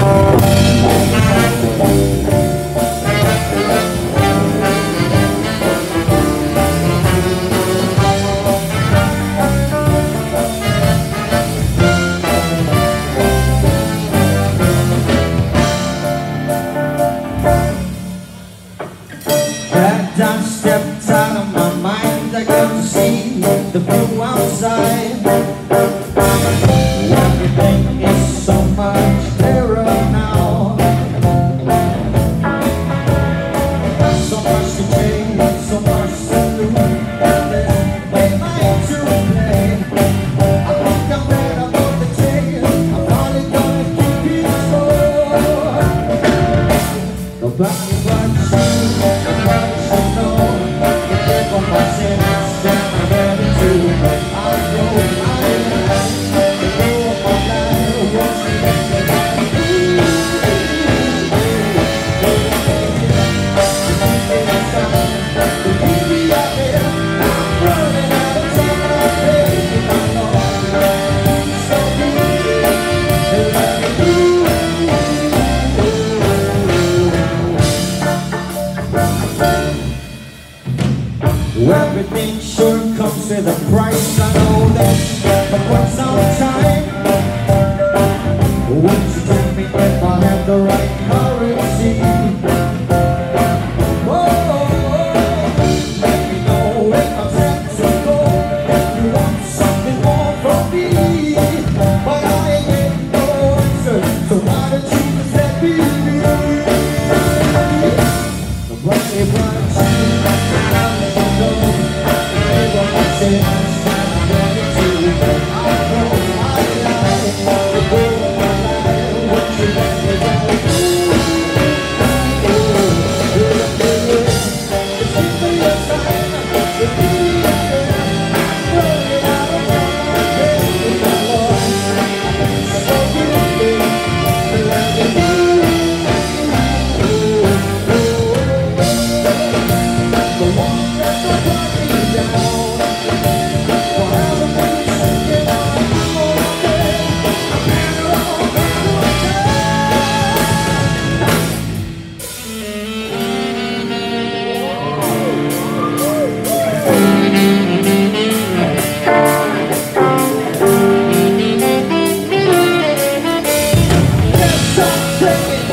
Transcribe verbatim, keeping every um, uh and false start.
I stepped out of my mind, I got to see the view outside. Everything is so much clearer now. So much to change, so much to do. There's way mind to play. I think I'm ready about the change. I'm finally gonna keep it slow. Nobody but you, nobody should know. For my sins, I'm ready to I go my life, I go my life, what's the next baby out there, I'm running out of time, I'm ready, my Lord, so good, let me do. Everything sure comes with a price, I know that, but what's our time? Won't you tell me if I have the right currency? Oh, let me know if I'm set to go, if you want something more from me. But I ain't getting no answer, so why don't you just let me be? Nobody but you, take it.